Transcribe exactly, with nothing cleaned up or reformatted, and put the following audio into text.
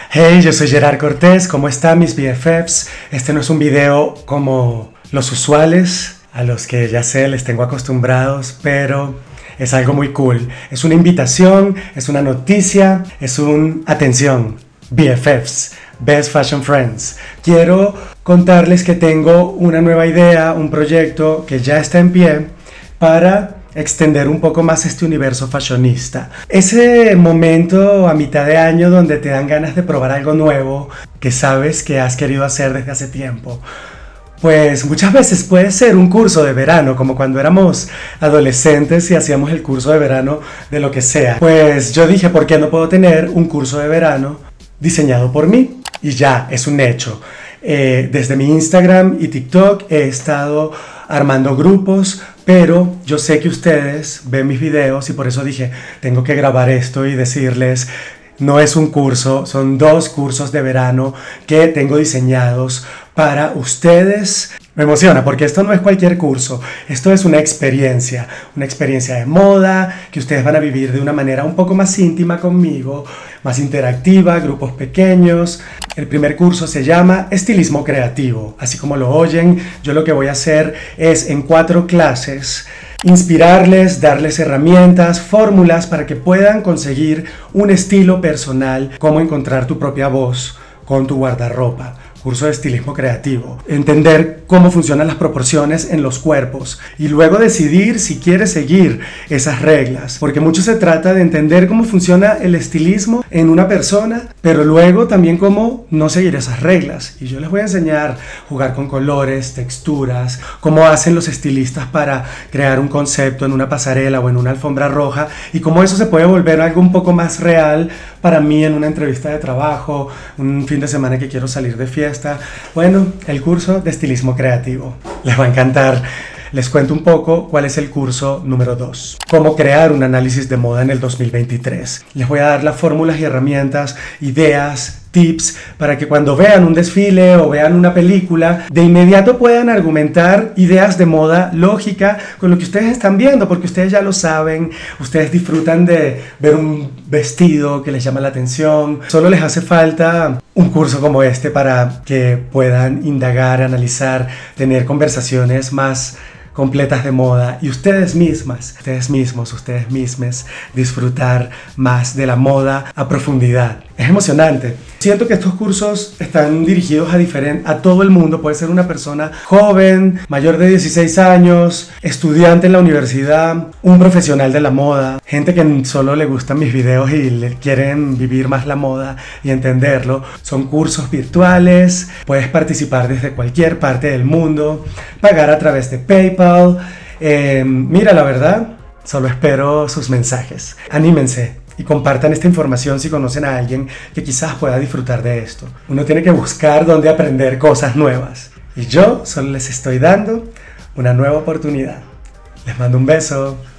Hey, yo soy Gerard Cortés, ¿cómo están mis B F Fs? Este no es un video como los usuales, a los que ya sé les tengo acostumbrados, pero es algo muy cool. Es una invitación, es una noticia, es un... atención, B F Fs, Best Fashion Friends. Quiero contarles que tengo una nueva idea, un proyecto que ya está en pie para extender un poco más este universo fashionista. Ese momento a mitad de año donde te dan ganas de probar algo nuevo que sabes que has querido hacer desde hace tiempo. Pues muchas veces puede ser un curso de verano, como cuando éramos adolescentes y hacíamos el curso de verano de lo que sea. Pues yo dije, ¿por qué no puedo tener un curso de verano diseñado por mí? Y ya, es un hecho. Eh, desde mi Instagram y TikTok he estado armando grupos, pero yo sé que ustedes ven mis videos y por eso dije, tengo que grabar esto y decirles, no es un curso, son dos cursos de verano que tengo diseñados para ustedes. Me emociona porque esto no es cualquier curso, esto es una experiencia, una experiencia de moda que ustedes van a vivir de una manera un poco más íntima conmigo, más interactiva, grupos pequeños. El primer curso se llama Estilismo Creativo, así como lo oyen. Yo lo que voy a hacer es en cuatro clases inspirarles, darles herramientas, fórmulas para que puedan conseguir un estilo personal, cómo encontrar tu propia voz con tu guardarropa. Curso de estilismo creativo, entender cómo funcionan las proporciones en los cuerpos y luego decidir si quieres seguir esas reglas, porque mucho se trata de entender cómo funciona el estilismo en una persona, pero luego también cómo no seguir esas reglas. Y yo les voy a enseñar a jugar con colores, texturas, cómo hacen los estilistas para crear un concepto en una pasarela o en una alfombra roja y cómo eso se puede volver algo un poco más real para mí en una entrevista de trabajo, un fin de semana que quiero salir de fiesta. Bueno, el curso de estilismo creativo les va a encantar. Les cuento un poco cuál es el curso número dos. Cómo crear un análisis de moda en el dos mil veintitrés. Les voy a dar las fórmulas y herramientas, ideas, tips para que cuando vean un desfile o vean una película, de inmediato puedan argumentar ideas de moda lógica con lo que ustedes están viendo, porque ustedes ya lo saben, ustedes disfrutan de ver un vestido que les llama la atención. Solo les hace falta un curso como este para que puedan indagar, analizar, tener conversaciones más completas de moda y ustedes mismas, ustedes mismos, ustedes mismas disfrutar más de la moda a profundidad. Es emocionante. Siento que estos cursos están dirigidos a, diferente, a todo el mundo. Puede ser una persona joven, mayor de dieciséis años, estudiante en la universidad, un profesional de la moda, gente que solo le gustan mis videos y le quieren vivir más la moda y entenderlo. Son cursos virtuales, puedes participar desde cualquier parte del mundo, pagar a través de PayPal. Eh, mira, la verdad, solo espero sus mensajes. Anímense y compartan esta información si conocen a alguien que quizás pueda disfrutar de esto. Uno tiene que buscar dónde aprender cosas nuevas. Y yo solo les estoy dando una nueva oportunidad. Les mando un beso.